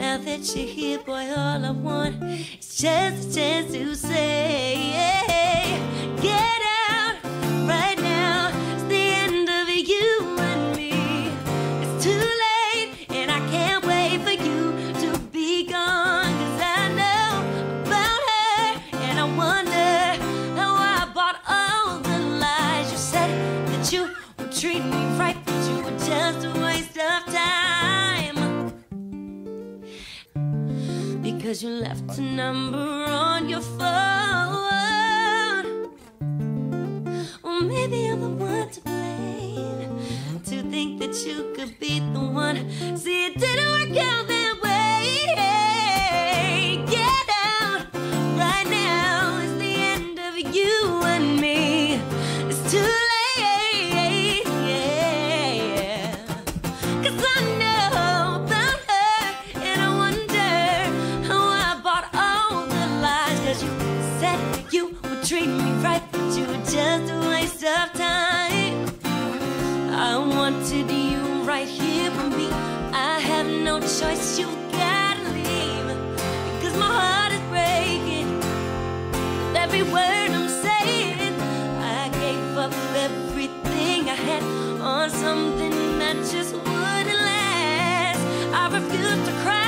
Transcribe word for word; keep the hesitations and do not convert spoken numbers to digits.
Now that you're here, boy, all I want is just a chance to say, get out right now. It's the end of you and me. It's too late, and I can't wait for you to be gone. Cause I know about her, and I wonder how I bought all the lies. You said that you would treat me right, but you were just a waste of time. Because you left a number on your phone. Well, maybe I'm the one to blame, to think that you could be the one. See, it didn't work out that way. Get out right now. It's the end of you and me. It's too late, yeah. Cause I know about her, and I wonder how I bought all the lies. Cause you said you would treat me right, but you were just a waste of time. I wanted you right here with me. I have no choice, you gotta leave. Because my heart is breaking with every word I'm saying. I gave up everything I had on something that just wouldn't last. I refused to cry.